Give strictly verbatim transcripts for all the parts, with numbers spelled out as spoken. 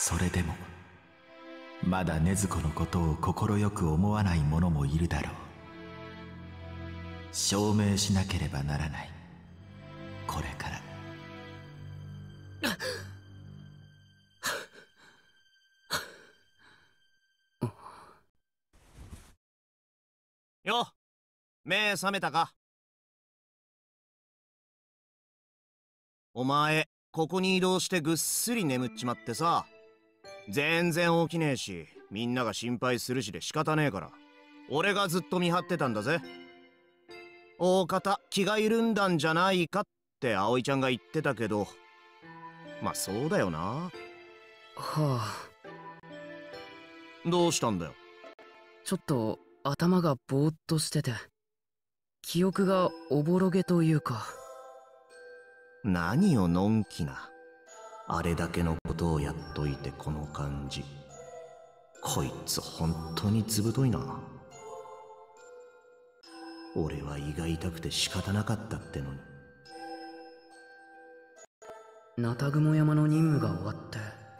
それでもまだ禰豆子のことを快く思わない者もいるだろう。証明しなければならない。これからよ、目覚めたか？お前ここに移動してぐっすり眠っちまってさ、全然起きねえし、みんなが心配するしで仕方ねえから、俺がずっと見張ってたんだぜ。大方気が緩んだんじゃないかって葵ちゃんが言ってたけど、まあそうだよな。はあ。 どうしたんだよ。 ちょっと頭がぼーっとしてて、記憶がおぼろげというか。 何をのんきな。あれだけのことをやっといてこの感じ。こいつ本当にずぶといな。俺は胃が痛くて仕方なかったってのに。 ナタグモ山の任務が終わって、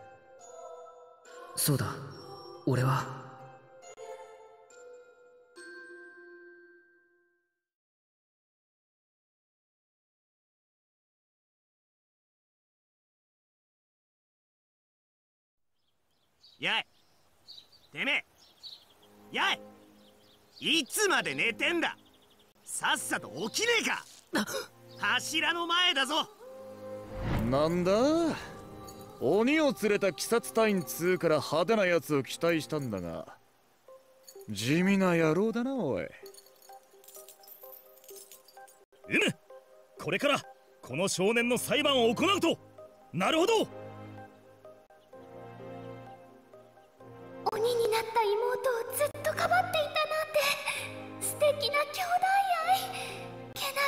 そうだ、俺はやいてめえ、やいいつまで寝てんだ。さっさと起きねえか。柱の前だぞ。 なんだ、鬼を連れた鬼殺隊員つうから派手なやつを期待したんだが、地味な野郎だな。おい、うむ、これからこの少年の裁判を行うと。なるほど。 鬼になった妹をずっとかばっていたなんて素敵な兄弟愛。けな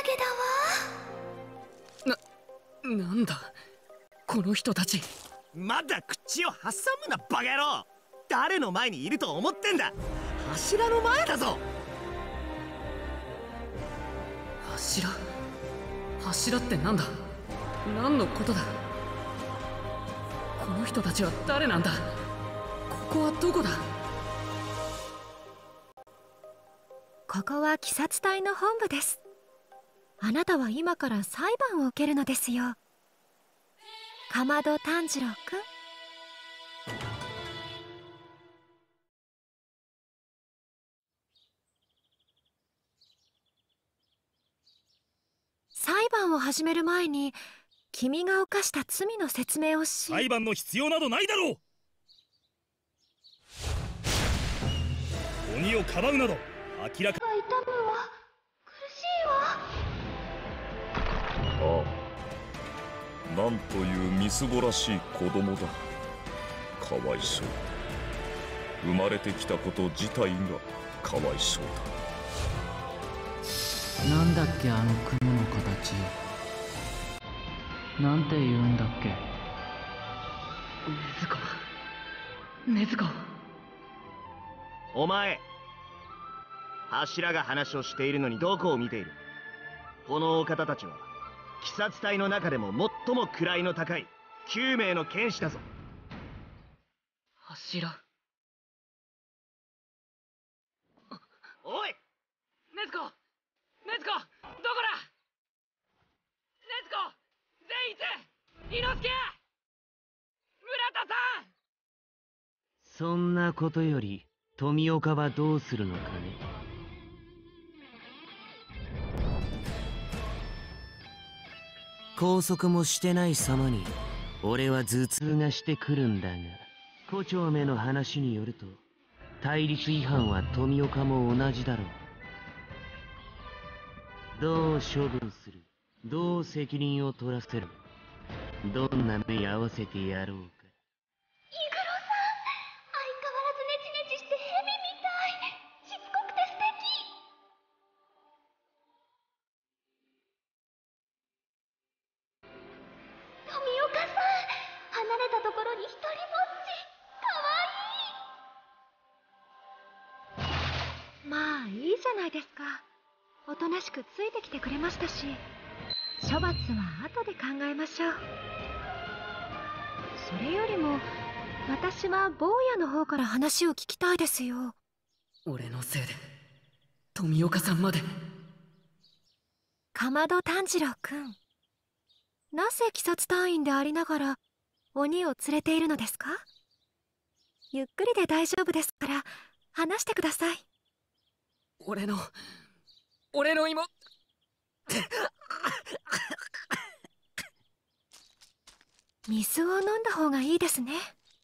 げだわ。 な、なんだこの人たち。 まだ口を挟むなバカ野郎。誰の前にいると思ってんだ。柱の前だぞ。 柱？柱ってなんだ？何のことだ？この人たちは誰なんだ？ここはどこだ？ ここは鬼殺隊の本部です。あなたは今から裁判を受けるのですよ。かまど炭治郎くん。裁判を始める前に君が犯した罪の説明をし。 裁判の必要などないだろう。鬼をかばうなど明らか。 痛むわ、苦しいわ。 ああ、なんというみすぼらしい子供だ。かわいそう。生まれてきたこと自体がかわいそうだ。 なんだっけあの雲の形。なんて言うんだっけ。禰豆子、禰豆子。 お前、柱が話をしているのにどこを見ている。このお方たちは鬼殺隊の中でも最も位の高いきゅうめいの剣士だぞ。 柱。 おい、 禰豆子、禰豆子、どこだ？禰豆子、善逸、伊之助、村田さん。 そんなことより富岡はどうするのかね。拘束もしてない様に俺は頭痛がしてくるんだが、胡蝶目の話によると対立違反は富岡も同じだろう。どう処分する、どう責任を取らせる、どんな目合わせてやろうか。 イグロさん、相変わらずネチネチしてヘビみたい。しつこくて素敵。富岡さん、離れたところに一人ぼっち。かわいい。まあいいじゃないですか。おとなしくついてきてくれましたし、処罰は後で考えましょう。それよりも私は坊やの方から話を聞きたいですよ。 俺のせいで富岡さんまで。 かまど炭治郎くん、なぜ鬼殺隊員でありながら鬼を連れているのですか？ゆっくりで大丈夫ですから話してください。 俺の俺の妹水を飲んだ方がいいですね。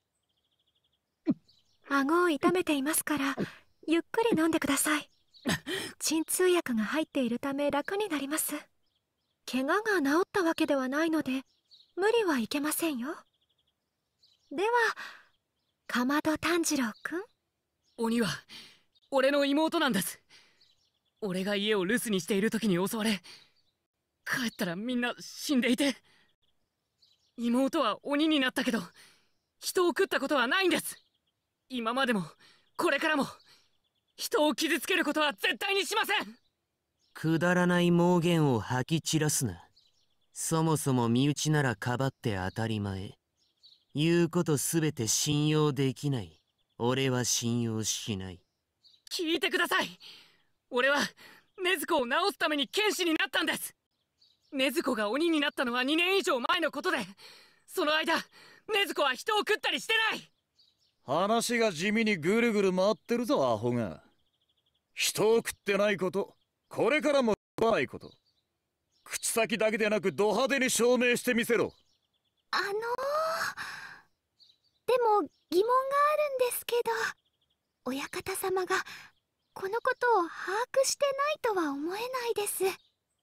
顎を痛めていますからゆっくり飲んでください。鎮痛薬が入っているため楽になります。怪我が治ったわけではないので無理はいけませんよ。ではかまど炭治郎くん、 鬼は俺の妹なんです。俺が家を留守にしている時に襲われ、帰ったらみんな死んでいて、妹は鬼になったけど人を食ったことはないんです。今までもこれからも人を傷つけることは絶対にしません。 くだらない妄言を吐き散らすな。そもそも身内ならかばって当たり前。言うことすべて信用できない。俺は信用しない。 聞いてください。俺は禰豆子を治すために剣士になったんです。禰豆子が鬼になったのはにねん以上前のことで、その間禰豆子は人を食ったりしてない。 話が地味にぐるぐる回ってるぞアホが。人を食ってないこと、これからも食わないこと、口先だけでなくド派手に証明してみせろ。 あのー、でも疑問があるんですけど、親方様がこのことを把握してないとは思えないです。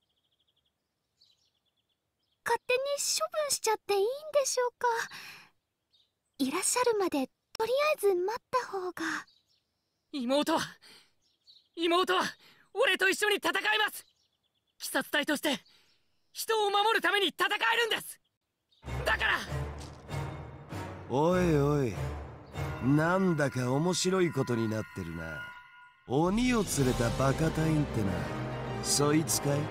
勝手に処分しちゃっていいんでしょうか。いらっしゃるまでとりあえず待った方が。 妹は妹は俺と一緒に戦います。鬼殺隊として人を守るために戦えるんです。だから。 おいおい、なんだか面白いことになってるな。鬼を連れたバカ隊員ってな、そいつかい？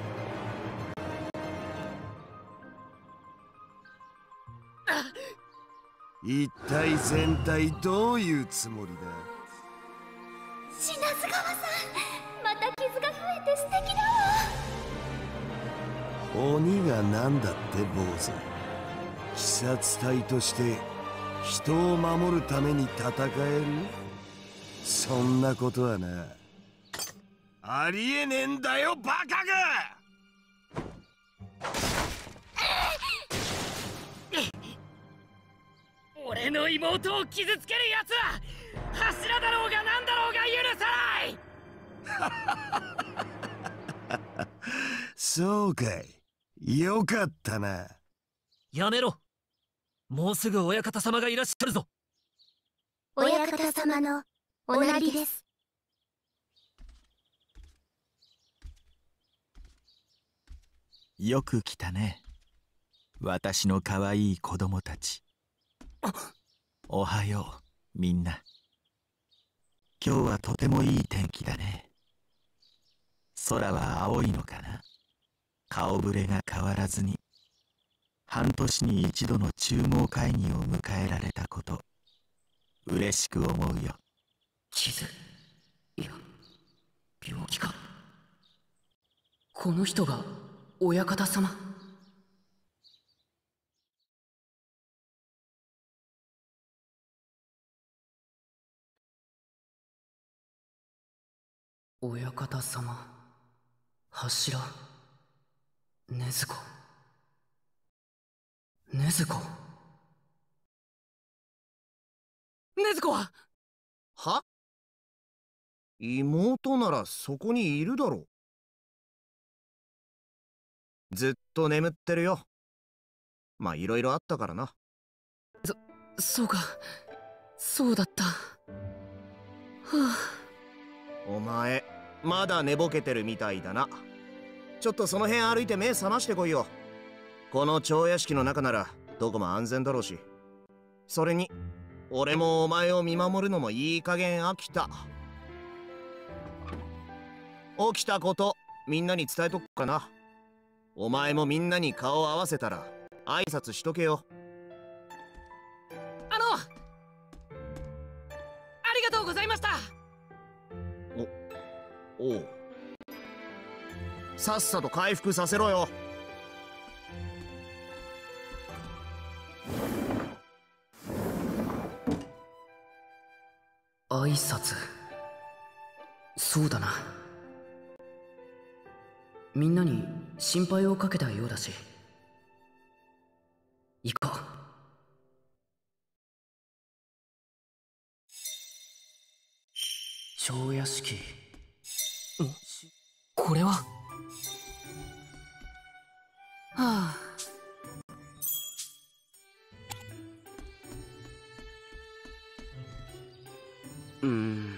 一体全体どういうつもりだ？ 品津川さん、また傷が増えて素敵だわ。 鬼がなんだって坊主。鬼殺隊として人を守るために戦える？そんなことはな、ありえねえんだよバカが！ 俺の妹を傷つけるやつは柱だろうがなんだろうが許さない。 そうかい、よかったな。 やめろ、もうすぐ親方様がいらっしゃるぞ。 親方様のおなりです。 よく来たね、私の可愛い子供たち。おはようみんな。今日はとてもいい天気だね。空は青いのかな。顔ぶれが変わらずに半年に一度の中合会議を迎えられたこと、嬉しく思うよ。 傷、いや病気か。この人が親方様。親方様、柱、禰豆子、禰豆子、禰豆子はは？妹ならそこにいるだろう。ずっと眠ってるよ。まあいろいろあったからな。 そ、そうか、そうだった。はあ。 お前まだ寝ぼけてるみたいだな。ちょっとその辺歩いて目覚ましてこいよ。この蝶屋敷の中ならどこも安全だろうし。それに俺もお前を見守るのもいい加減飽きた。起きたことみんなに伝えとくかな。お前もみんなに顔を合わせたら挨拶しとけよ。 あのおう。さっさと回復させろよ。 挨拶。そうだな。みんなに心配をかけたようだし、行こう。蝶屋敷。ん？これは。はあ。うーん。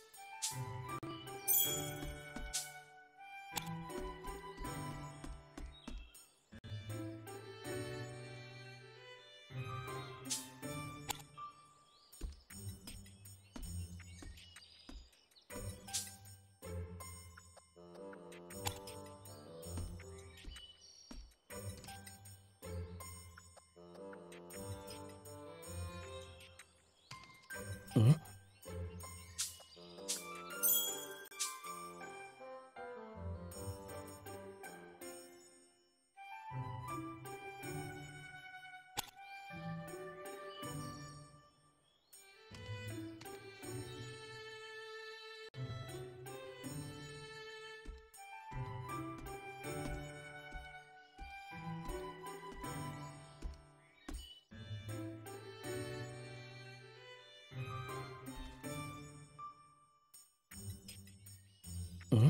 ん？ん？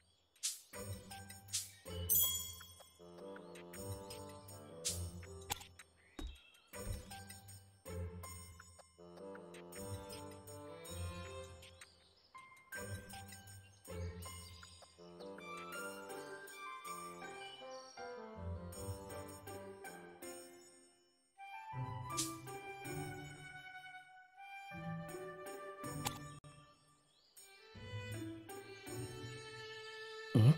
ん？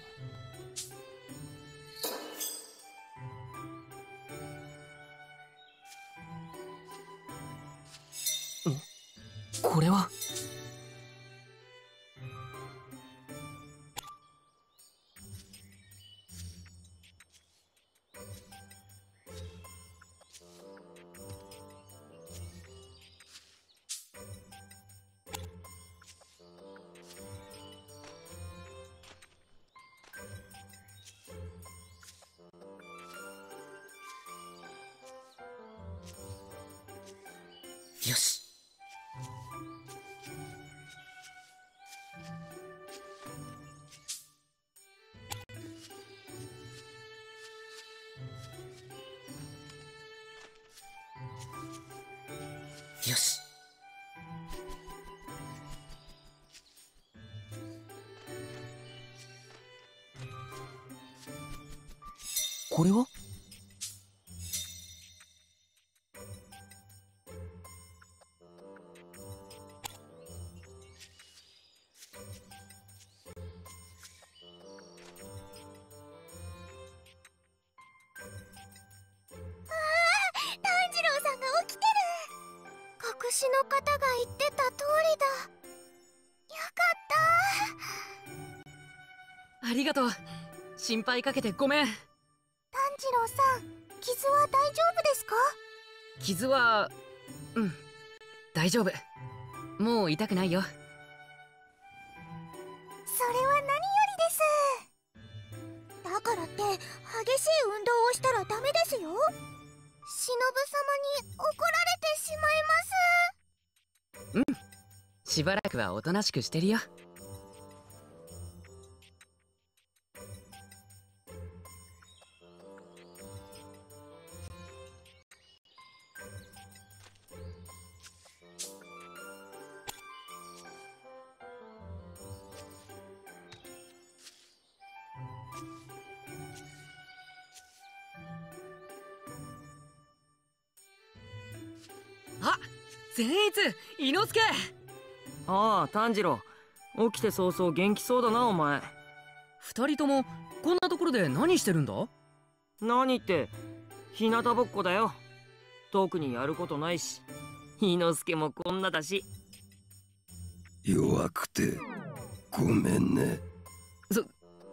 これは。よし。よし。これは？ 隠しの方が言ってた通りだ。よかった。 ありがとう。心配かけてごめん。 炭治郎さん、傷は大丈夫ですか？ 傷はうん大丈夫。もう痛くないよ。 それは何よりです。だからって激しい運動をしたらダメですよ。忍様に怒られてしまいます。 うん、しばらくはおとなしくしてるよ。あ、善逸、伊之助。 ああ、炭治郎、起きて早々元気そうだなお前。 二人ともこんなところで何してるんだ？ 何って日向ぼっこだよ。特にやることないし、伊之助もこんなだし。 弱くてごめんね。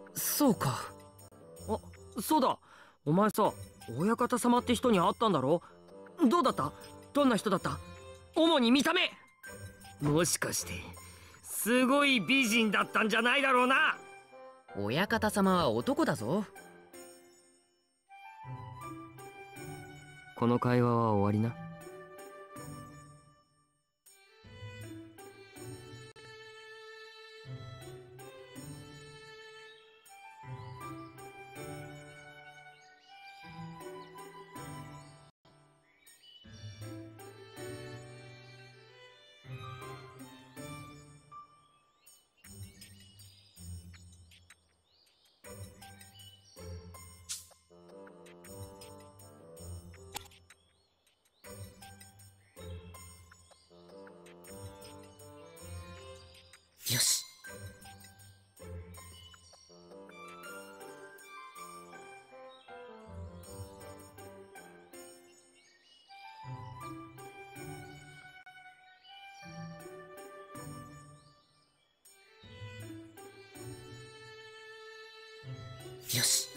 そうか。 あ、そうだ、お前さ、親方様って人に会ったんだろ。どうだった？どんな人だった？主に見た目。もしかしてすごい美人だったんじゃないだろうな。 親方様は男だぞ。 この会話は終わりな。 よし。よし。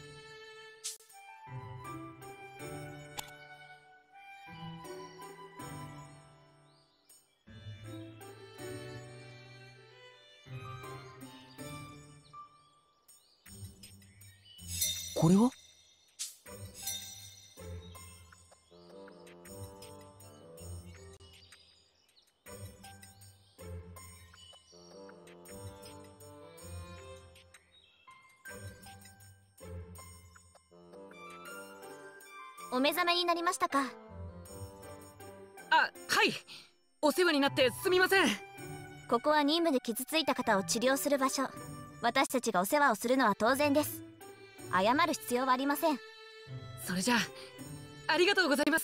これは？ お目覚めになりましたか？ あ、はい。お世話になってすみません。 ここは任務で傷ついた方を治療する場所。私たちがお世話をするのは当然です。謝る必要はありません。 それじゃあ、ありがとうございます。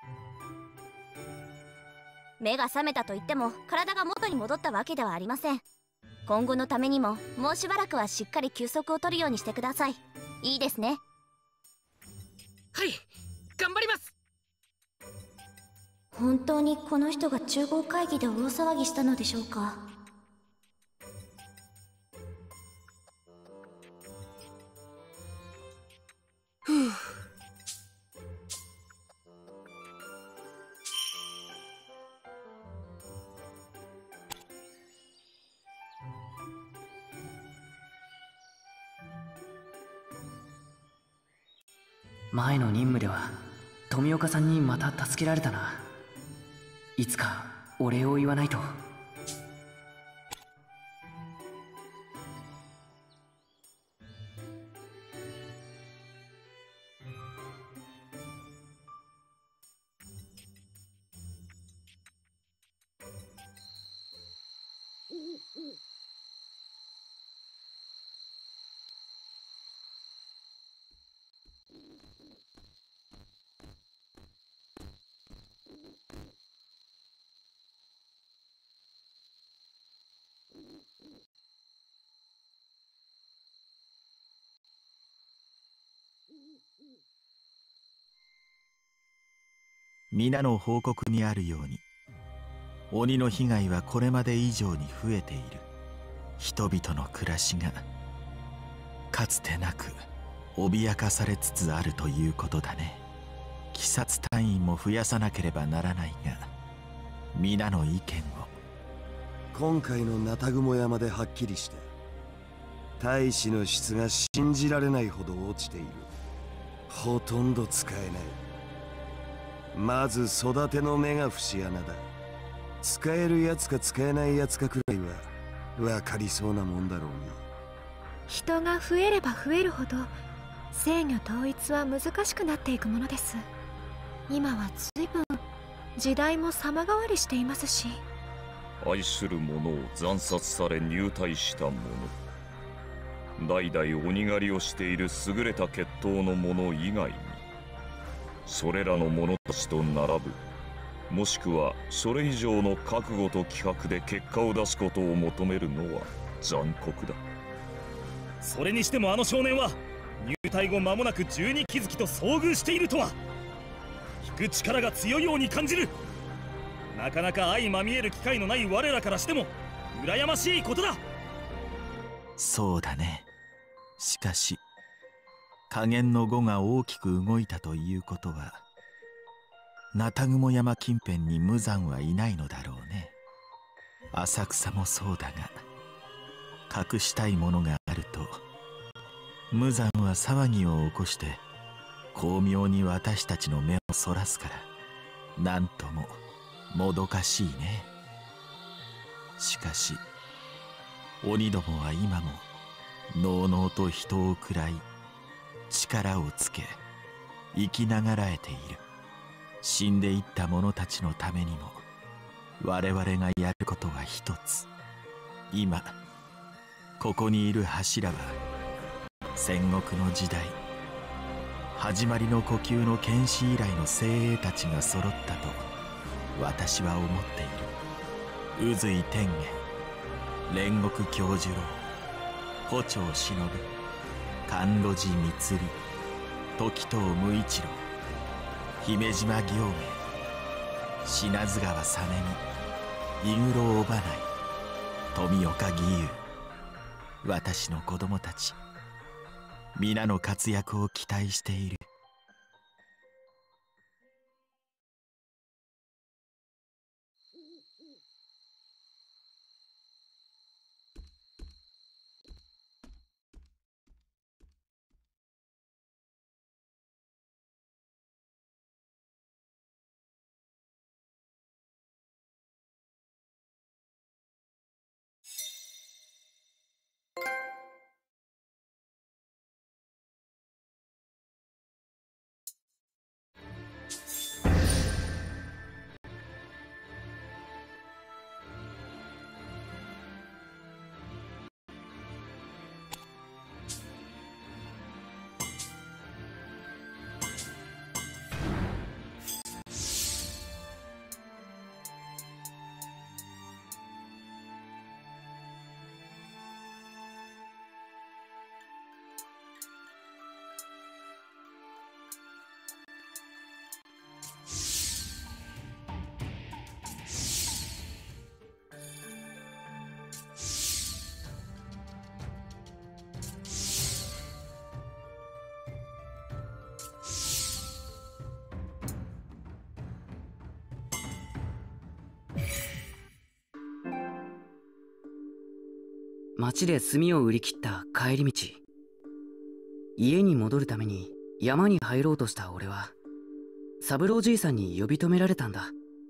目が覚めたと言っても体が元に戻ったわけではありません。今後のためにももうしばらくはしっかり休息を取るようにしてください。いいですね。 はい、頑張ります。 本当にこの人が中合会議で大騒ぎしたのでしょうか。 ふう。 前の任務では富岡さんにまた助けられたな。いつかお礼を言わないと。 皆の報告にあるように、鬼の被害はこれまで以上に増えている。人々の暮らしがかつてなく脅かされつつあるということだね。鬼殺隊員も増やさなければならないが、皆の意見を。 今回のナタグモ山ではっきりした。大使の質が信じられないほど落ちている。ほとんど使えない。まず育ての目が節穴だ。使えるやつか使えないやつかくらいは分かりそうなもんだろうに。 人が増えれば増えるほど制御統一は難しくなっていくものです。今は随分時代も様変わりしていますし。 愛する者を惨殺され入隊した者、代々鬼狩りをしている優れた血統の者以外に、それらの者たちと並ぶ、もしくはそれ以上の覚悟と気迫で結果を出すことを求めるのは残酷だ。 それにしてもあの少年は入隊後間もなく十二鬼月と遭遇しているとは、引く力が強いように感じる。なかなか相まみえる機会のない我らからしても羨ましいことだ。 そうだね。 しかし加減の碁が大きく動いたということは、愛宕山近辺に無惨はいないのだろうね。浅草もそうだが、隠したいものがあると無惨は騒ぎを起こして巧妙に私たちの目をそらすから、なんとももどかしいね。しかし鬼どもは今ものうのうと人を喰らい力をつけ生きながらえている。死んでいった者たちのためにも我々がやることは一つ。今ここにいる柱は戦国の時代、始まりの呼吸の剣士以来の精鋭たちが揃ったと私は思っている。宇髄天元、煉獄杏寿郎、胡蝶忍、甘露寺満、時藤無一郎、姫島行明、品津川実美、井黒尾花井、富岡義勇、私の子供たち皆の活躍を期待している。 町で炭を売り切った帰り道、家に戻るために山に入ろうとした俺は三郎じいさんに呼び止められたんだ。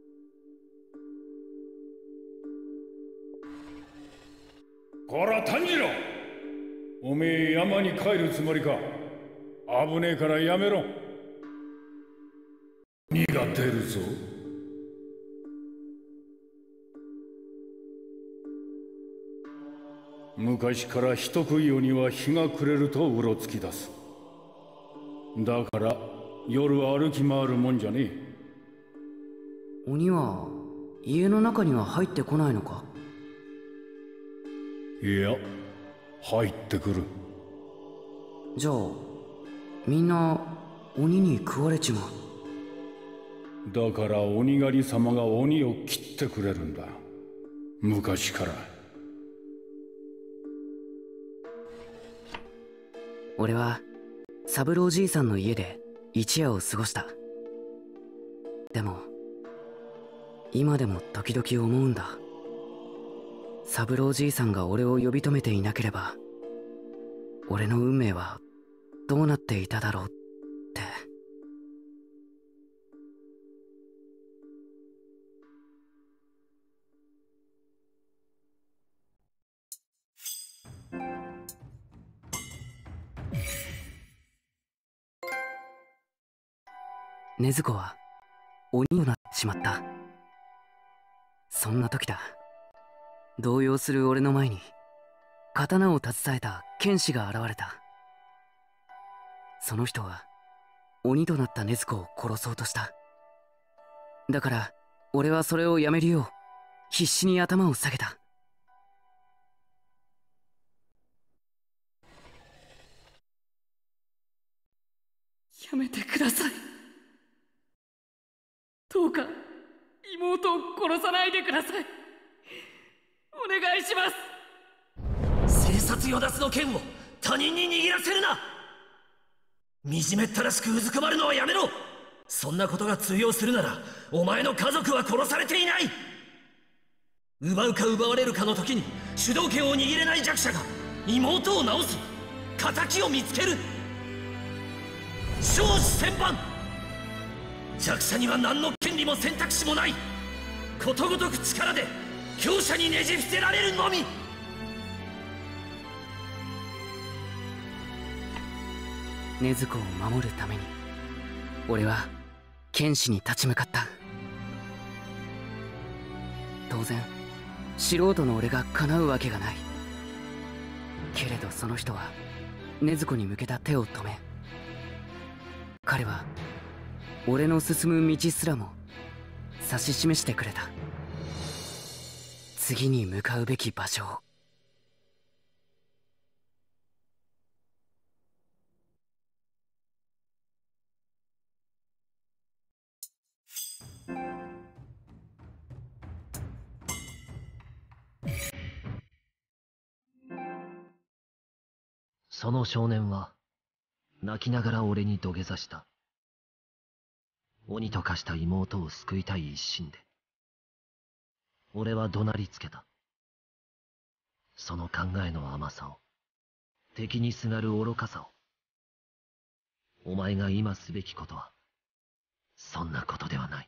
こら炭治郎、おめえ山に帰るつもりか。危ねえからやめろ。鬼が出るぞ。昔から人食い鬼は日が暮れるとうろつき出す。だから夜歩き回るもんじゃねえ。 鬼は家の中には入ってこないのか？ いや、入ってくる。 じゃあみんな鬼に食われちまう。だから鬼狩り様が鬼を切ってくれるんだ、昔から。 俺は三郎じいさんの家で一夜を過ごした。でも今でも時々思うんだ。三郎じいさんが俺を呼び止めていなければ俺の運命はどうなっていただろうって。禰豆子は鬼になってしまった。そんな時だ。動揺する俺の前に刀を携えた剣士が現れた。その人は鬼となった禰豆子を殺そうとした。だから俺はそれをやめるよう必死に頭を下げた。 やめてください。どうか妹を殺さないでください。お願いします。 生殺与奪の剣を他人に握らせるな。惨めったらしくうずくまるのはやめろ。そんなことが通用するならお前の家族は殺されていない。奪うか奪われるかの時に主導権を握れない弱者が妹を治す敵を見つける。少子千万。弱者には何の権利も選択肢もない。ことごとく力で強者にねじ伏せられるのみ。 禰豆子を守るために俺は剣士に立ち向かった。当然素人の俺が叶うわけがない。けれどその人は禰豆子に向けた手を止め、彼は俺の進む道すらも指し示してくれた。次に向かうべき場所を。 その少年は泣きながら俺に土下座した。鬼と化した妹を救いたい一心で。俺は怒鳴りつけた。その考えの甘さを、敵にすがる愚かさを。お前が今すべきことはそんなことではない。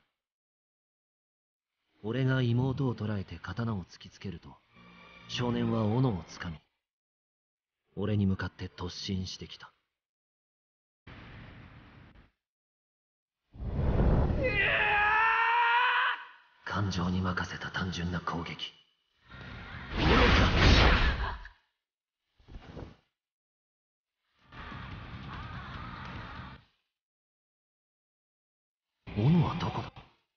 俺が妹を捕らえて刀を突きつけると、少年は斧をつかみ俺に向かって突進してきた。感情に任せた単純な攻撃。愚か。斧はどこだ？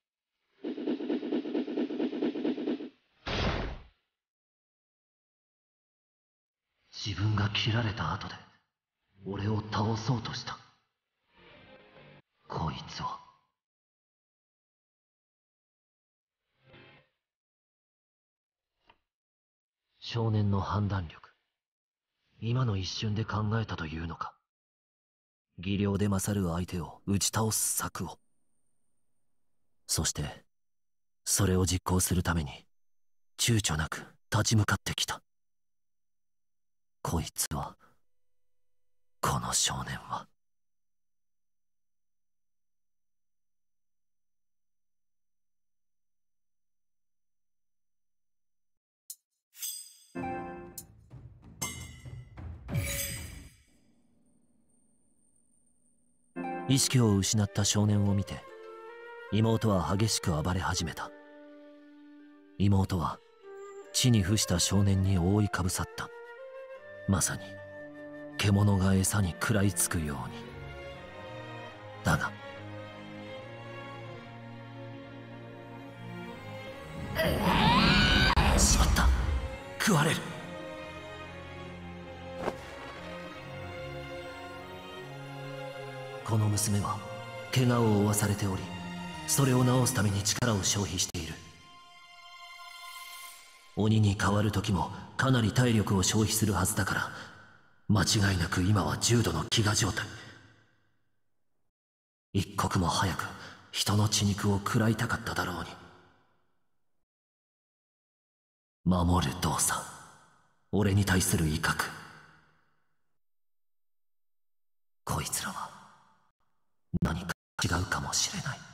自分が切られた後で俺を倒そうとした。こいつは少年の判断力、今の一瞬で考えたというのか。技量で勝る相手を打ち倒す策を。そしてそれを実行するために躊躇なく立ち向かってきた。こいつは、この少年は。意識を失った少年を見て、妹は激しく暴れ始めた。妹は地に伏した少年に覆いかぶさった。まさに獣が餌に食らいつくように。だがしまった、食われる。この娘は怪我を負わされており、それを治すために力を消費している。鬼に変わる時もかなり体力を消費するはずだから、間違いなく今は重度の飢餓状態。一刻も早く人の血肉を食らいたかっただろうに。守る動作、俺に対する威嚇。こいつらは何か違うかもしれない。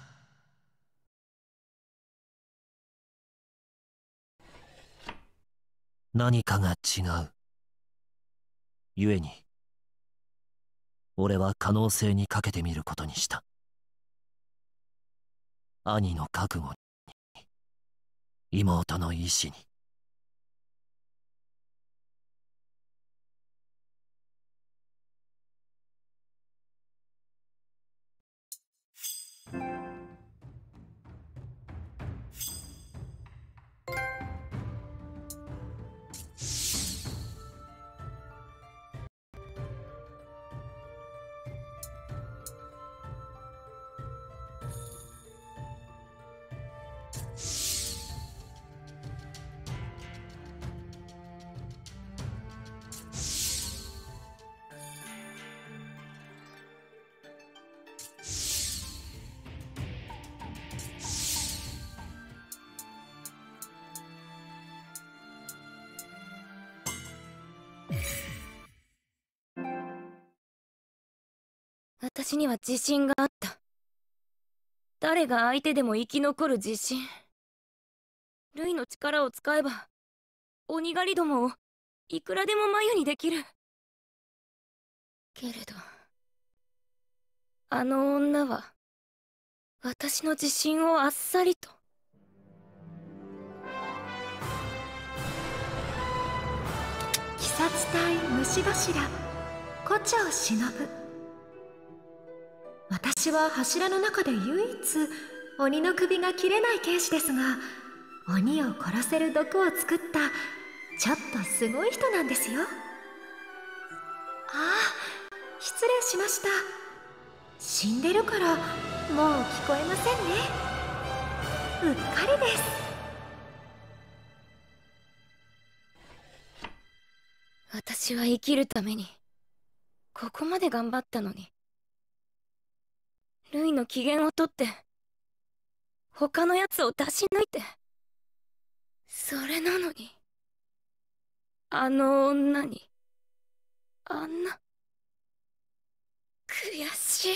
何かが違う。故に俺は可能性にかけてみることにした。兄の覚悟に、妹の意志に。 私には自信があった。誰が相手でも生き残る自信。ルイの力を使えば鬼狩りどもをいくらでも眉にできる。けれどあの女は私の自信をあっさりと。 鬼殺隊虫柱胡蝶忍。私は柱の中で唯一鬼の首が切れない剣士ですが、鬼を殺せる毒を作ったちょっとすごい人なんですよ。ああ、失礼しました。死んでるからもう聞こえませんね。うっかりです。 私は生きるためにここまで頑張ったのに、ルイの機嫌を取って他のやつを出し抜いて、それなのにあの女にあんな悔しい。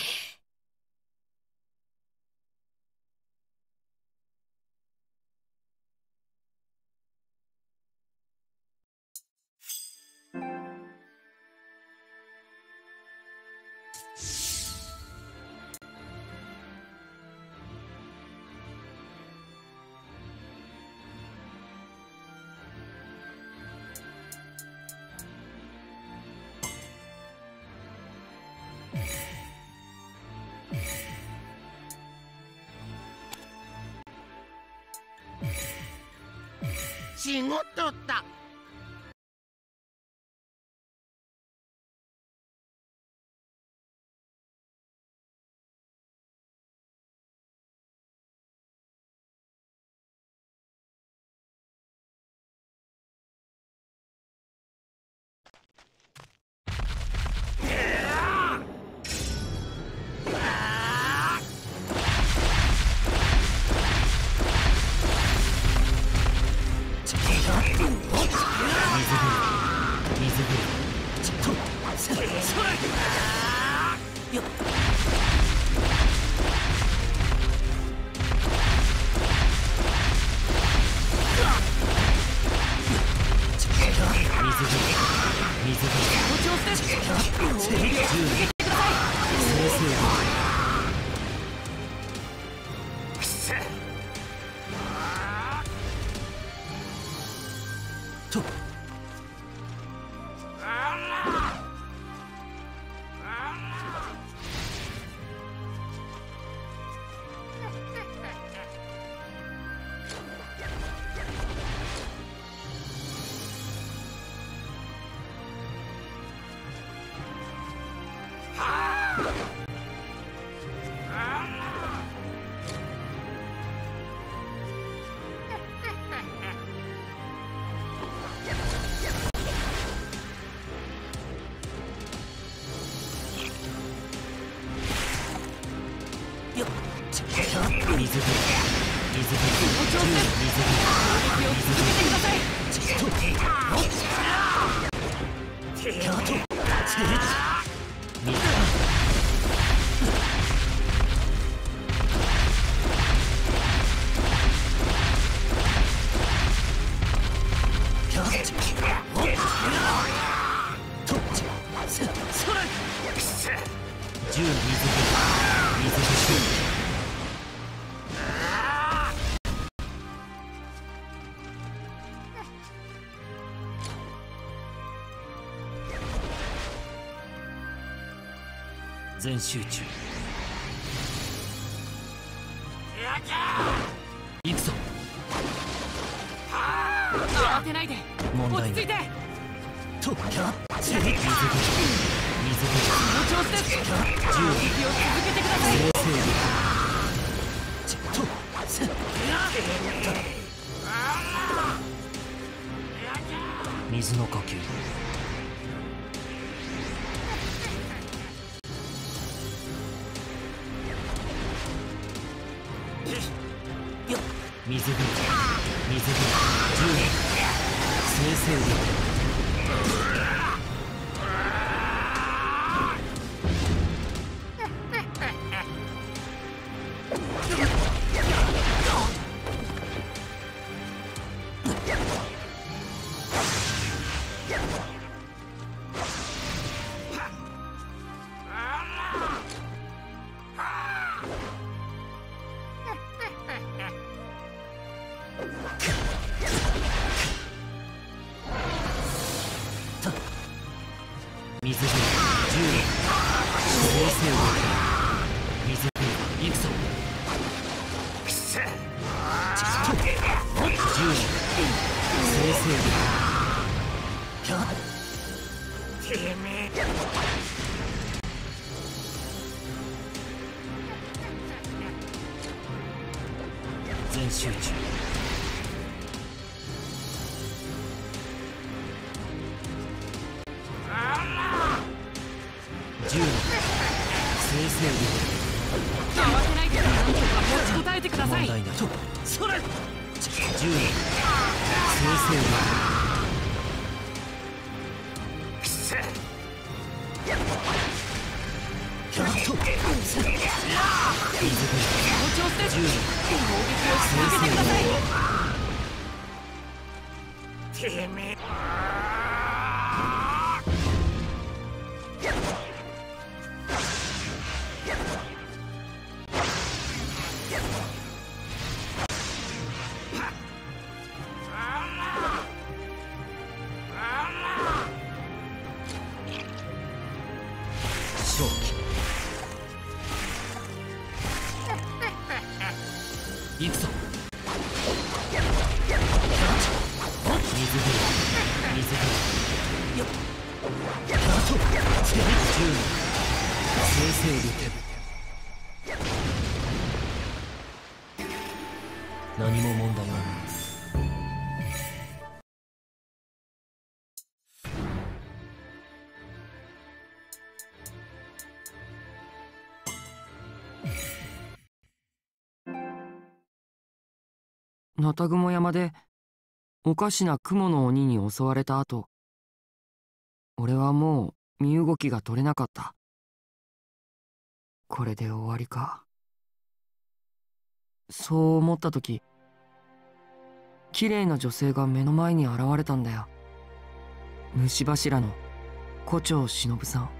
仕事だ。 全集中。行くぞ。 慌てないで。落ち着いて。 とっキャッチ。水口。水口。 その調子です。攻撃を続けてください。 ちょっと。水の呼吸。水口、水口、十年、生成力。 十人平成を水国行くぞ。くせっ十人平成をてめえ全集中。十人正々 慌てないで何とか持ちこたえてください。 問題ない。 それ十人正々 くせっ好調して攻撃を続けてください。 てめえ正気行くぞ。水船水船よっやっと十人正々リテブ何も問題はない。 ナタグモ山でおかしな雲の鬼に襲われた後、俺はもう身動きが取れなかった。これで終わりか。そう思った時、綺麗な女性が目の前に現れたんだよ。虫柱の胡蝶忍さん。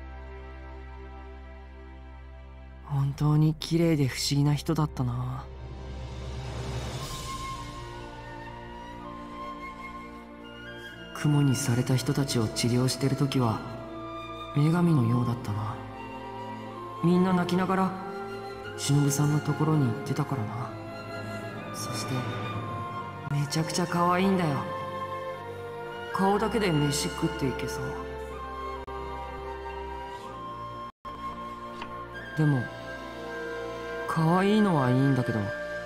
本当に綺麗で不思議な人だったな。雲にされた人たちを治療してる時は女神のようだったな。みんな泣きながら忍さんのところに行ってたからな。そしてめちゃくちゃ可愛いんだよ。顔だけで飯食っていけそう。でも可愛いのはいいんだけど、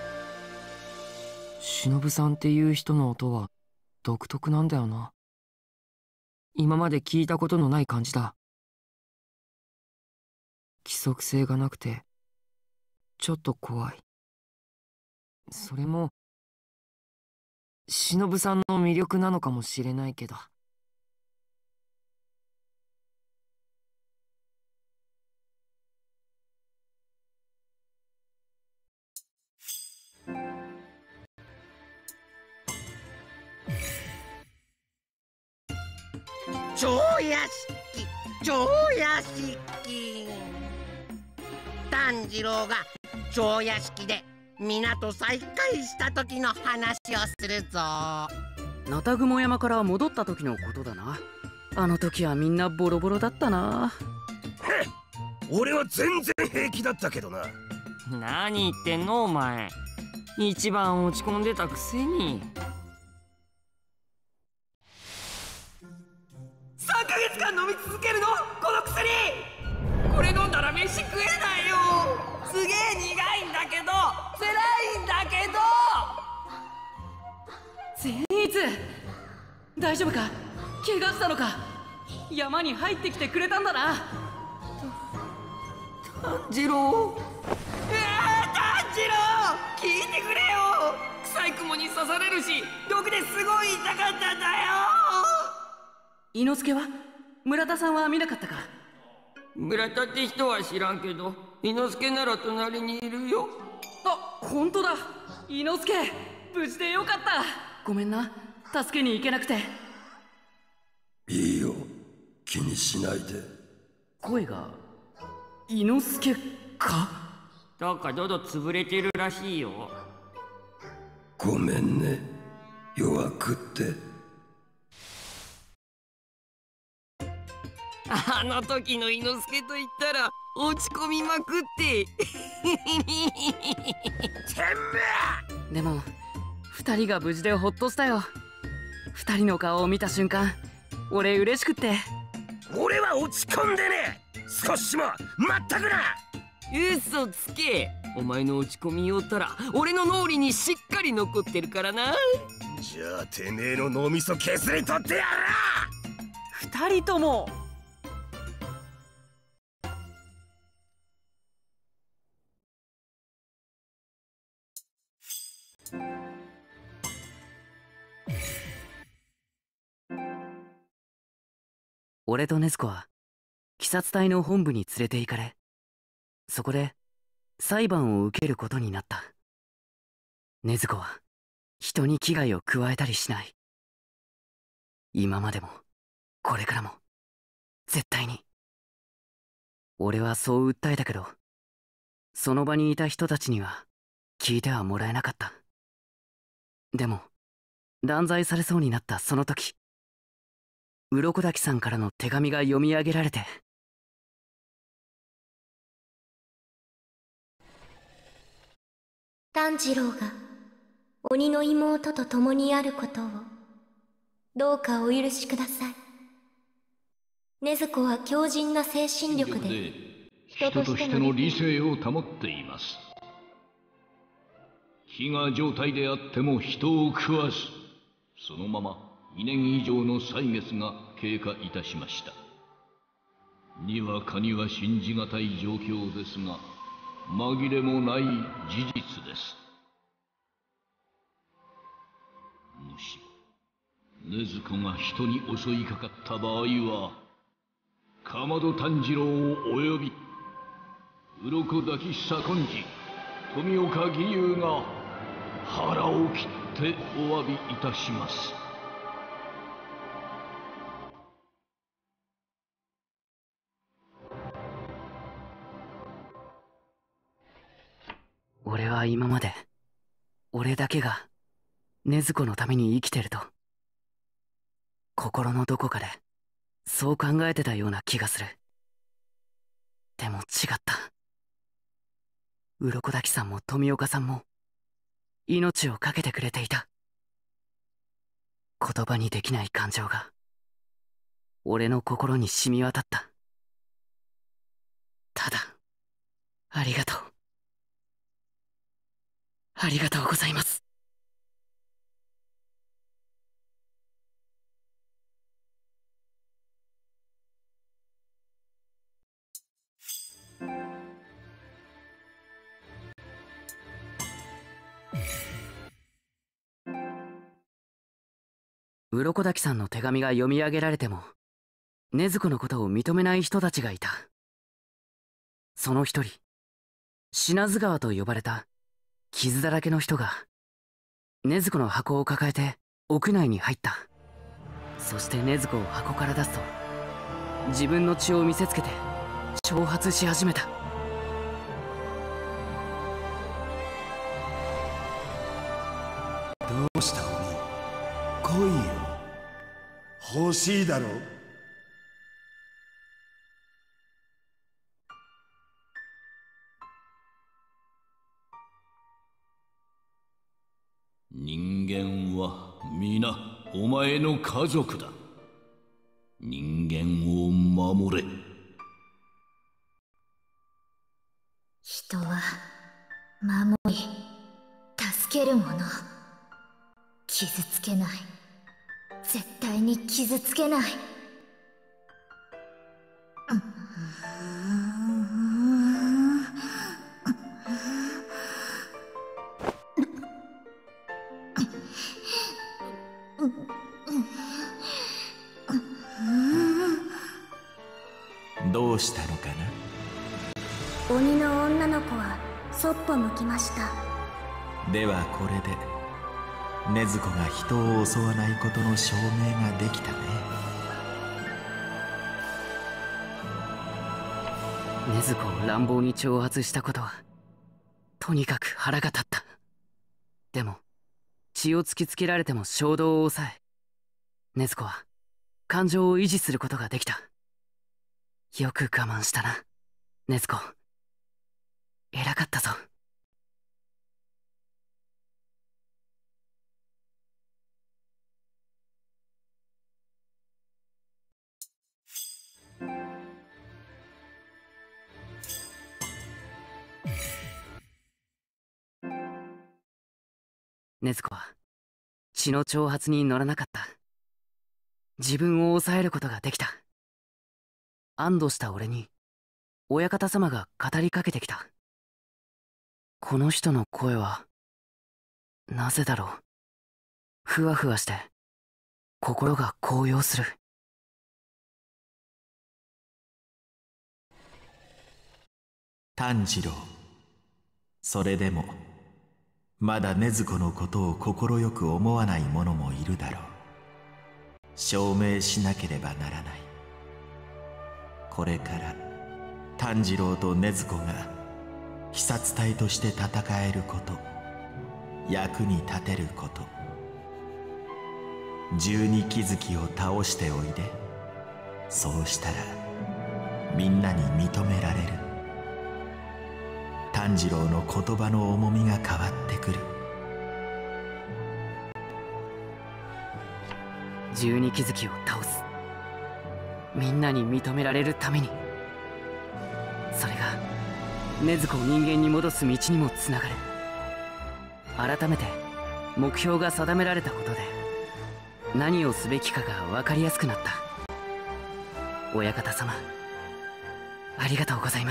忍さんっていう人の音は独特なんだよな。今まで聞いたことのない感じだ。規則性がなくてちょっと怖い。それも忍さんの魅力なのかもしれないけど。 蝶屋敷蝶屋敷炭治郎が蝶屋敷で港再開した時の話をするぞ。 ナタグモ山から戻った時のことだな。あの時はみんなボロボロだったな。 俺は全然平気だったけどな。 何言ってんのお前。一番落ち込んでたくせに。 さんかげつかん飲み続けるのこの薬。これ飲んだら飯食えないよ。すげえ苦いんだけど辛いんだけど。 善逸、大丈夫か？怪我したのか？山に入ってきてくれたんだな。 炭治郎、うわー炭治郎聞いてくれよ。臭い雲に刺されるし毒ですごい痛かったんだよ。 伊之助は？村田さんは見なかったか？ 村田って人は知らんけど、伊之助なら隣にいるよ。 あ、本当だ。伊之助、無事でよかった。ごめんな、助けに行けなくて。 いいよ、気にしないで。 声が伊之助か？ なんか喉潰れてるらしいよ。 ごめんね、弱くって。 あの時の伊之助と言ったら落ち込みまくってでも二人が無事でほっとしたよ。二人の顔を見た瞬間俺嬉しくって。 俺は落ち込んでねえ。少しもまったくな。 嘘つけ。お前の落ち込みよったら俺の脳裏にしっかり残ってるからな。 じゃあてめえの脳みそ削り取ってやら。 二人とも俺と禰豆子は鬼殺隊の本部に連れて行かれ、そこで裁判を受けることになった。禰豆子は人に危害を加えたりしない。今までもこれからも絶対に。俺はそう訴えたけど、その場にいた人たちには聞いてはもらえなかった。でも断罪されそうになったその時、鱗滝さんからの手紙が読み上げられて。 炭治郎が鬼の妹と共にあることをどうかお許しください。禰豆子は強靭な精神力で人としての理性を保っています。飢餓状態であっても人を食わず、そのままにねん以上の歳月が経過いたしました。にわかには信じがたい状況ですが、紛れもない事実です。もし禰豆子が人に襲いかかった場合は、竈門炭治郎をおよび鱗滝左近次、富岡義勇が腹を切ってお詫びいたします。 俺は今まで俺だけが禰豆子のために生きてると心のどこかでそう考えてたような気がする。でも違った。鱗滝さんも富岡さんも命を懸けてくれていた。言葉にできない感情が俺の心に染み渡った。ただありがとう、ありがとうございます。鱗滝さんの手紙が読み上げられても禰豆子のことを認めない人たちがいた。その一人、品津川と呼ばれた傷だらけの人が禰豆子の箱を抱えて屋内に入った。そして禰豆子を箱から出すと自分の血を見せつけて挑発し始めた。 どうした鬼、来いよ。欲しいだろ。 人間は皆お前の家族だ。人間を守れ。 人は守り助けるもの。傷つけない、絶対に傷つけない。 どうしたのかな。 鬼の女の子はそっぽ向きました。 ではこれで禰豆子が人を襲わないことの証明ができたね。 禰豆子を乱暴に挑発したことはとにかく腹が立った。でも血を突きつけられても衝動を抑え、禰豆子は感情を維持することができた。 よく我慢したな、禰豆子。偉かったぞ。禰豆子は血の挑発に乗らなかった。自分を抑えることができた。安堵した俺に親方様が語りかけてきた。この人の声はなぜだろう。ふわふわして心が高揚する。 炭治郎、それでもまだ禰豆子のことを快く思わない者もいるだろう。証明しなければならない。これから炭治郎と禰豆子が鬼殺隊として戦えること、役に立てること、十二鬼月を倒しておいで。そうしたらみんなに認められる。炭治郎の言葉の重みが変わってくる。 十二鬼月を倒す。みんなに認められるために。それが禰豆子を人間に戻す道にもつながる。改めて目標が定められたことで何をすべきかが分かりやすくなった。親方様、ありがとうございます。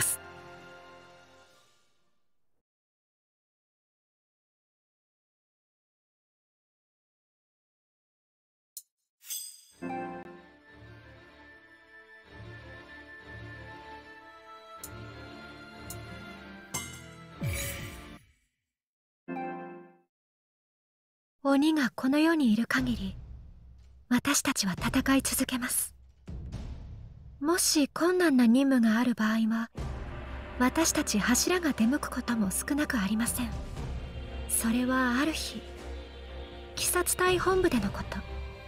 鬼がこの世にいる限り、私たちは戦い続けます。もし困難な任務がある場合は、私たち柱が出向くことも少なくありません。それはある日、鬼殺隊本部でのこと。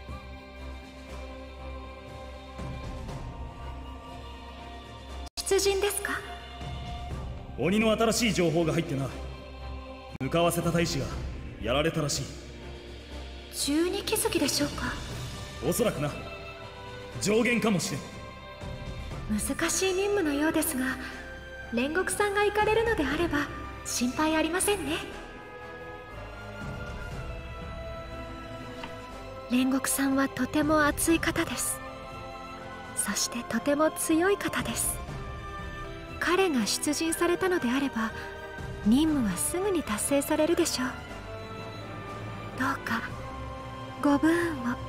出陣ですか？ 鬼の新しい情報が入ってな。向かわせた大使がやられたらしい。 十二鬼月でしょうか？ おそらくな。上限かもしれん。 難しい任務のようですが、煉獄さんが行かれるのであれば心配ありませんね。煉獄さんはとても熱い方です。そしてとても強い方です。彼が出陣されたのであれば任務はすぐに達成されるでしょう。どうかご武運を。